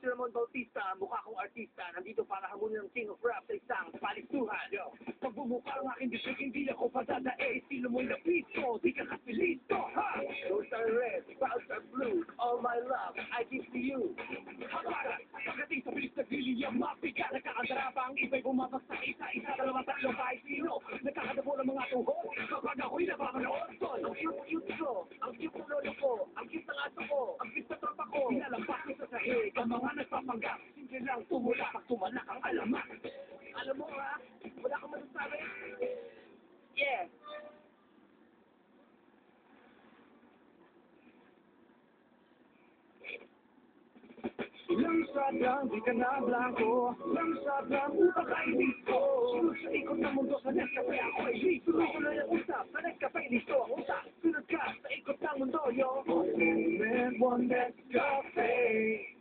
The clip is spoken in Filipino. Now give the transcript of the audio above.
Ramon Bautista, mukha kong artista. Nandito para hamunin ng king of rap sa isang palistuhan. Yo, pagbumuka ang aking bisig, hindi ako padadae. Estilo mo'y napisto, di ka kapilito, ha? Those are red, clouds are blue. All my love, I give to you. Habara, pagdating sa bilis na giliya, mapiga. Nagkakandara pa ang iba'y bumabagsak isa-isa. Dalawang tatlong kahit sino. Nagkakadabo ng mga tuhod. Kapag ako'y napapanood, tol. Ang cute ko, ang cute ng lolo ko, ang cute ng aso ko, ang cute na tropa ko. Inalampas ko sa sahig, ang mga nagpapanggap. Simple lang tumula, pag tumalak ang alamat. Alam mo ha, wala kang masasabi? Yeah. Ilang shot lang, di ka na blanco. Ilang shot lang, utak ay listo. Sunod sa ikot ng mundo sa Nescafe, ako ay listo. Tuloy ang usap, sa Nescafe, listo ang utak. Sunod ka sa ikot ng mundo, yo. One Nescafe.